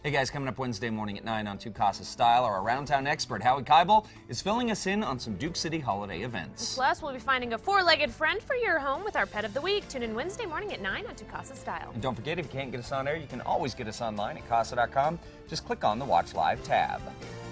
Hey guys, coming up Wednesday morning at 9 on Two Casas Style, our Around Town expert, Howie Keibel, is filling us in on some Duke City holiday events. Plus, we'll be finding a four-legged friend for your home with our Pet of the Week. Tune in Wednesday morning at 9 on Two Casas Style. And don't forget, if you can't get us on air, you can always get us online at casa.com. Just click on the Watch Live tab.